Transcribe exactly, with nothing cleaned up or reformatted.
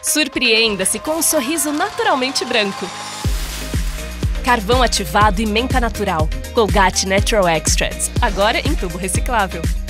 Surpreenda-se com um sorriso naturalmente branco. Carvão ativado e menta natural. Colgate Natural Extracts, agora em tubo reciclável.